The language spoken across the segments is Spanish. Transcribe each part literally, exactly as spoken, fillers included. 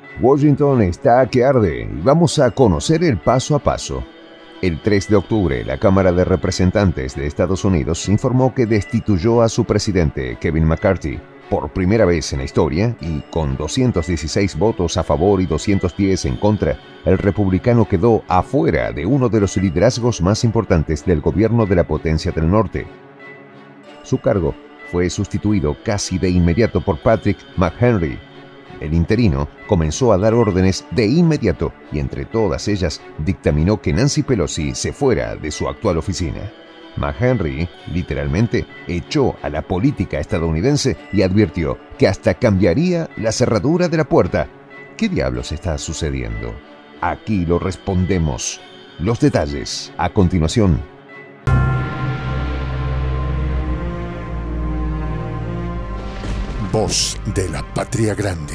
Washington está que arde y vamos a conocer el paso a paso. El tres de octubre, la Cámara de Representantes de Estados Unidos informó que destituyó a su presidente, Kevin McCarthy, por primera vez en la historia, y con doscientos dieciséis votos a favor y doscientos diez en contra, el republicano quedó afuera de uno de los liderazgos más importantes del gobierno de la potencia del norte. Su cargo fue sustituido casi de inmediato por Patrick McHenry. El interino comenzó a dar órdenes de inmediato y entre todas ellas dictaminó que Nancy Pelosi se fuera de su actual oficina. McHenry, literalmente, echó a la política estadounidense y advirtió que hasta cambiaría la cerradura de la puerta. ¿Qué diablos está sucediendo? Aquí lo respondemos. Los detalles a continuación. Voz de la Patria Grande.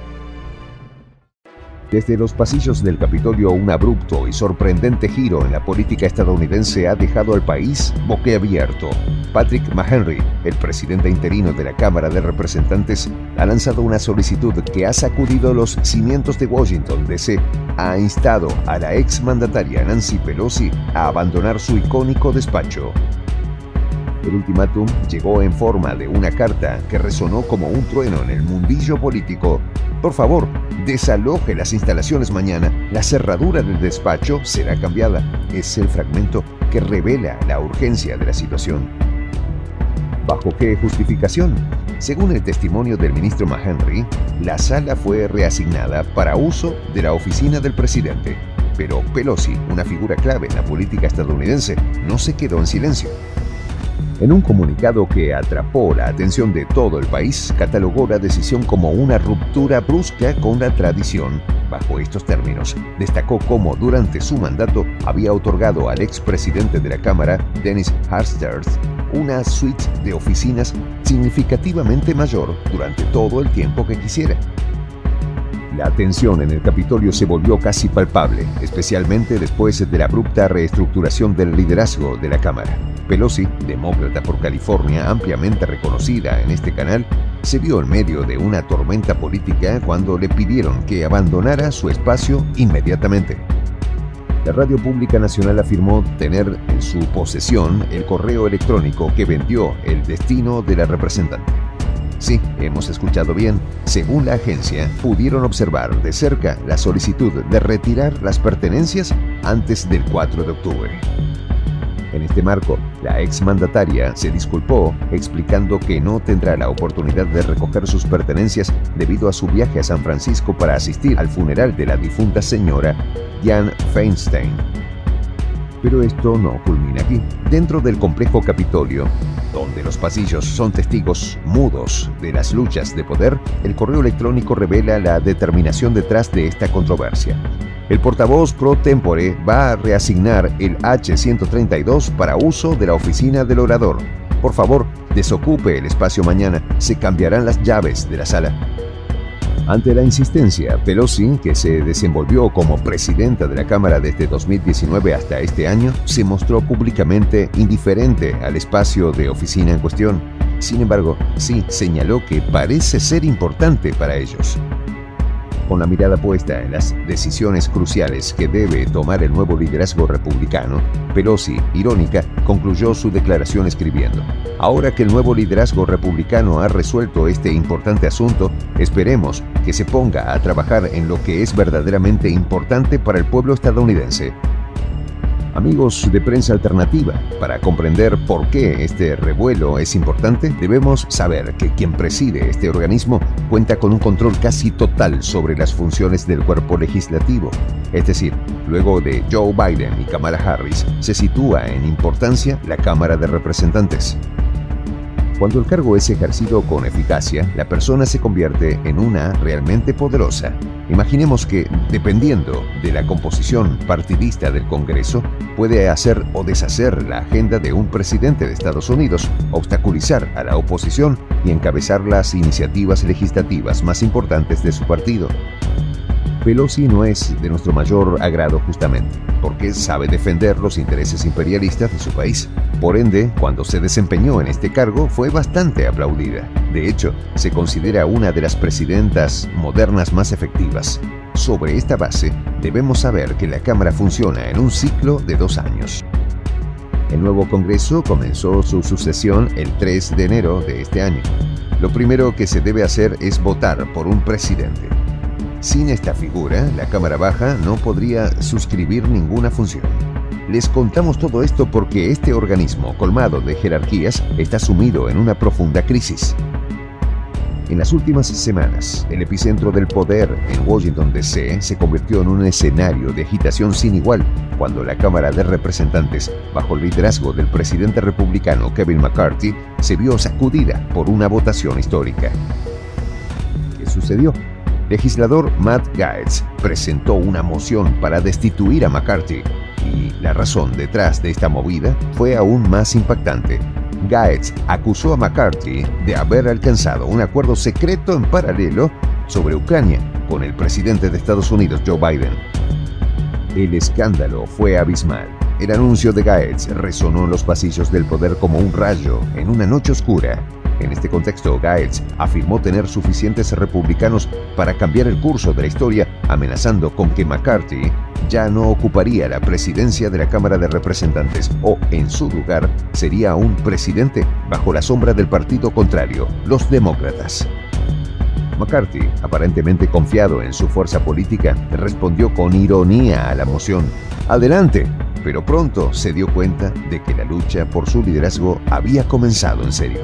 Desde los pasillos del Capitolio, un abrupto y sorprendente giro en la política estadounidense ha dejado al país boquiabierto. Patrick McHenry, el presidente interino de la Cámara de Representantes, ha lanzado una solicitud que ha sacudido los cimientos de Washington, D C. Ha instado a la exmandataria Nancy Pelosi a abandonar su icónico despacho. El ultimátum llegó en forma de una carta que resonó como un trueno en el mundillo político. Por favor, desaloje las instalaciones mañana. La cerradura del despacho será cambiada. Es el fragmento que revela la urgencia de la situación. ¿Bajo qué justificación? Según el testimonio del ministro McHenry, la sala fue reasignada para uso de la oficina del presidente. Pero Pelosi, una figura clave en la política estadounidense, no se quedó en silencio. En un comunicado que atrapó la atención de todo el país, catalogó la decisión como una ruptura brusca con la tradición. Bajo estos términos, destacó cómo durante su mandato había otorgado al expresidente de la Cámara, Dennis Hastert, una suite de oficinas significativamente mayor durante todo el tiempo que quisiera. La tensión en el Capitolio se volvió casi palpable, especialmente después de la abrupta reestructuración del liderazgo de la Cámara. Pelosi, demócrata por California, ampliamente reconocida en este canal, se vio en medio de una tormenta política cuando le pidieron que abandonara su espacio inmediatamente. La Radio Pública Nacional afirmó tener en su posesión el correo electrónico que vendió el destino de la representante. Sí, hemos escuchado bien. Según la agencia, pudieron observar de cerca la solicitud de retirar las pertenencias antes del cuatro de octubre. En este marco, la exmandataria se disculpó explicando que no tendrá la oportunidad de recoger sus pertenencias debido a su viaje a San Francisco para asistir al funeral de la difunta señora Dianne Feinstein. Pero esto no culmina aquí. Dentro del complejo Capitolio, donde los pasillos son testigos mudos de las luchas de poder, el correo electrónico revela la determinación detrás de esta controversia. El portavoz pro tempore va a reasignar el H ciento treinta y dos para uso de la oficina del orador. Por favor, desocupe el espacio mañana. Se cambiarán las llaves de la sala. Ante la insistencia, Pelosi, que se desenvolvió como presidenta de la Cámara desde dos mil diecinueve hasta este año, se mostró públicamente indiferente al espacio de oficina en cuestión. Sin embargo, sí señaló que parece ser importante para ellos. Con la mirada puesta en las decisiones cruciales que debe tomar el nuevo liderazgo republicano, Pelosi, irónica, concluyó su declaración escribiendo: ahora que el nuevo liderazgo republicano ha resuelto este importante asunto, esperemos que se ponga a trabajar en lo que es verdaderamente importante para el pueblo estadounidense. Amigos de Prensa Alternativa, para comprender por qué este revuelo es importante, debemos saber que quien preside este organismo cuenta con un control casi total sobre las funciones del cuerpo legislativo. Es decir, luego de Joe Biden y Kamala Harris, se sitúa en importancia la Cámara de Representantes. Cuando el cargo es ejercido con eficacia, la persona se convierte en una realmente poderosa. Imaginemos que, dependiendo de la composición partidista del Congreso, puede hacer o deshacer la agenda de un presidente de Estados Unidos, obstaculizar a la oposición y encabezar las iniciativas legislativas más importantes de su partido. Pelosi no es de nuestro mayor agrado justamente, porque sabe defender los intereses imperialistas de su país. Por ende, cuando se desempeñó en este cargo fue bastante aplaudida. De hecho, se considera una de las presidentas modernas más efectivas. Sobre esta base, debemos saber que la Cámara funciona en un ciclo de dos años. El nuevo Congreso comenzó su sucesión el tres de enero de este año. Lo primero que se debe hacer es votar por un presidente. Sin esta figura, la Cámara Baja no podría suscribir ninguna función. Les contamos todo esto porque este organismo colmado de jerarquías está sumido en una profunda crisis. En las últimas semanas, el epicentro del poder en Washington D C se convirtió en un escenario de agitación sin igual cuando la Cámara de Representantes, bajo el liderazgo del presidente republicano Kevin McCarthy, se vio sacudida por una votación histórica. ¿Qué sucedió? Legislador Matt Gaetz presentó una moción para destituir a McCarthy y la razón detrás de esta movida fue aún más impactante. Gaetz acusó a McCarthy de haber alcanzado un acuerdo secreto en paralelo sobre Ucrania con el presidente de Estados Unidos, Joe Biden. El escándalo fue abismal. El anuncio de Gaetz resonó en los pasillos del poder como un rayo en una noche oscura. En este contexto, Gaetz afirmó tener suficientes republicanos para cambiar el curso de la historia, amenazando con que McCarthy ya no ocuparía la presidencia de la Cámara de Representantes o, en su lugar, sería un presidente bajo la sombra del partido contrario, los demócratas. McCarthy, aparentemente confiado en su fuerza política, respondió con ironía a la moción: «Adelante», pero pronto se dio cuenta de que la lucha por su liderazgo había comenzado en serio.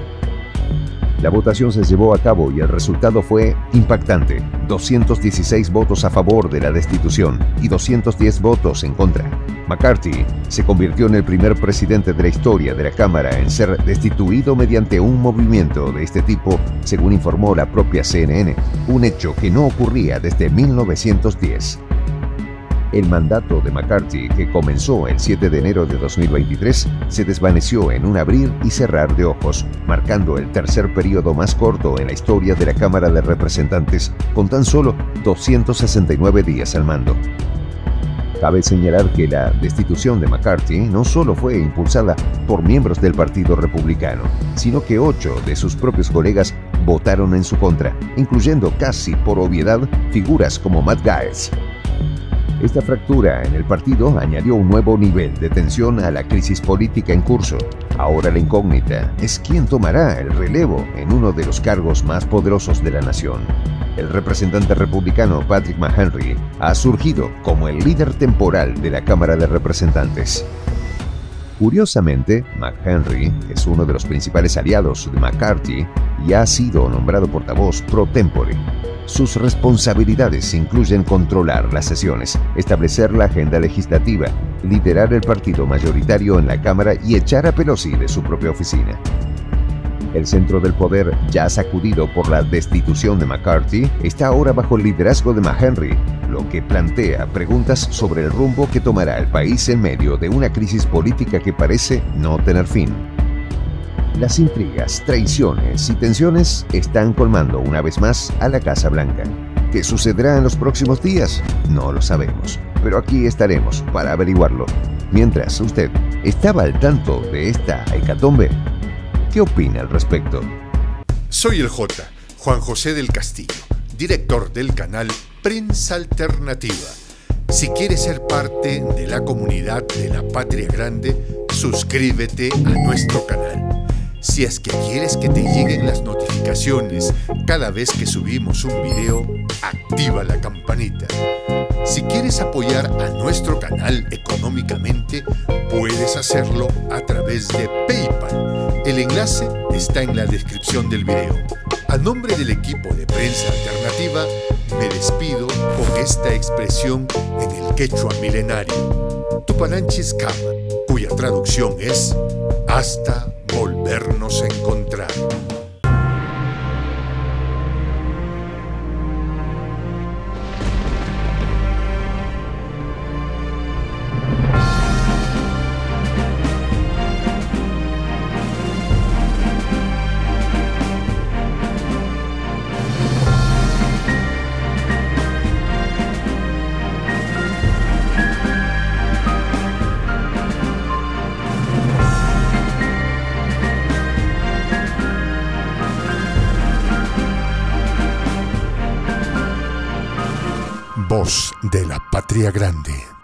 La votación se llevó a cabo y el resultado fue impactante: doscientos dieciséis votos a favor de la destitución y doscientos diez votos en contra. McCarthy se convirtió en el primer presidente de la historia de la Cámara en ser destituido mediante un movimiento de este tipo, según informó la propia C N N, un hecho que no ocurría desde mil novecientos diez. El mandato de McCarthy, que comenzó el siete de enero de dos mil veintitrés, se desvaneció en un abrir y cerrar de ojos, marcando el tercer periodo más corto en la historia de la Cámara de Representantes, con tan solo doscientos sesenta y nueve días al mando. Cabe señalar que la destitución de McCarthy no solo fue impulsada por miembros del Partido Republicano, sino que ocho de sus propios colegas votaron en su contra, incluyendo casi por obviedad figuras como Matt Gaetz. Esta fractura en el partido añadió un nuevo nivel de tensión a la crisis política en curso. Ahora la incógnita es quién tomará el relevo en uno de los cargos más poderosos de la nación. El representante republicano Patrick McHenry ha surgido como el líder temporal de la Cámara de Representantes. Curiosamente, McHenry es uno de los principales aliados de McCarthy y ha sido nombrado portavoz pro tempore. Sus responsabilidades incluyen controlar las sesiones, establecer la agenda legislativa, liderar el partido mayoritario en la Cámara y echar a Pelosi de su propia oficina. El centro del poder, ya sacudido por la destitución de McCarthy, está ahora bajo el liderazgo de McHenry, lo que plantea preguntas sobre el rumbo que tomará el país en medio de una crisis política que parece no tener fin. Las intrigas, traiciones y tensiones están colmando una vez más a la Casa Blanca. ¿Qué sucederá en los próximos días? No lo sabemos, pero aquí estaremos para averiguarlo. Mientras, ¿usted estaba al tanto de esta hecatombe? ¿Qué opina al respecto? Soy el J, Juan José del Castillo, director del canal Prensa Alternativa. Si quieres ser parte de la comunidad de la Patria Grande, suscríbete a nuestro canal. Si es que quieres que te lleguen las notificaciones cada vez que subimos un video, activa la campanita. Si quieres apoyar a nuestro canal económicamente, puedes hacerlo a través de PayPal. El enlace está en la descripción del video. A nombre del equipo de Prensa Alternativa, me despido con esta expresión en el quechua milenario, Tupananchis Kama, cuya traducción es hasta volvernos a encontrar. Voz de la Patria Grande.